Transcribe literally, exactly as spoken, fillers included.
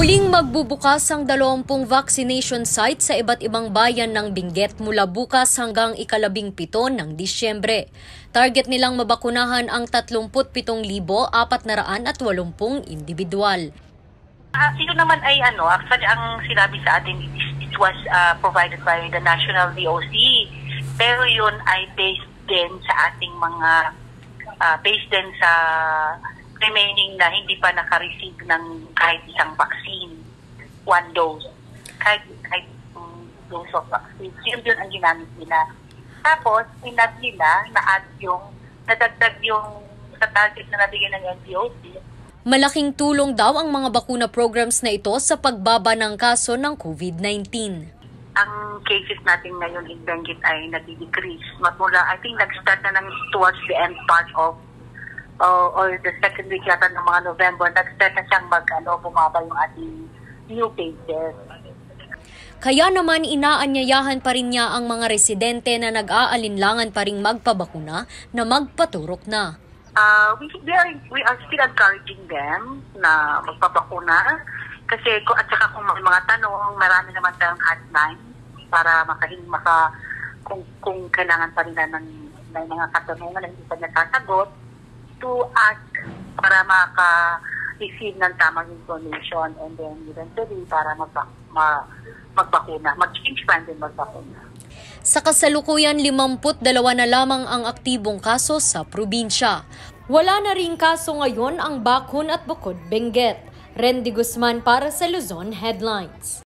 Muling magbubukas ang dalawampung vaccination site sa iba't ibang bayan ng Benguet mula bukas hanggang ikalabing pito ng Disyembre. Target nilang mabakunahan ang tatlumput pitong libo apat na raan at walumpung individual. Uh, ito naman ay ano, actually ang sinabi sa atin, it was uh, provided by the National D O C. Pero yun ay based din sa ating mga, uh, based din sa remaining na hindi pa naka-receive ng kahit isang vaccine, one dose, kahit, kahit um, dose of vaccine. Yun yun ang ginamit nila. Tapos, inad nila na add yung, nadagdag yung sa target na nabigyan ng N D O C. Malaking tulong daw ang mga bakuna programs na ito sa pagbaba ng kaso ng COVID nineteen. Ang cases natin ngayon in Benguet ay nadi-decrease. Magmula, I think nag-start na ng towards the end part of uh, or the second week yata ng mga November, nag-start na siyang mag, ano, bumaba yung ating new cases. Kaya naman inaanyayahan pa rin niya ang mga residente na nag-aalinlangan pa ring magpabakuna na magpaturok na. Uh, we, we, are, we are still encouraging them na magpabakuna. Kasi kung at saka kung may mga tanong, marami naman tayong hotline para makahin maka kung kung kailangan pa rin na ng may mga katanungan na hindi pa nasasagot to ask para maka-receive ng tamang information and then eventually para magba, ma, magbakuna, mag-change plan din magbakuna. Sa kasalukuyan, limamput dalawa na lamang ang aktibong kaso sa probinsya. Wala na ring kaso ngayon ang Bakun at Bukod, Benguet. Rendy Guzman para sa Luzon Headlines.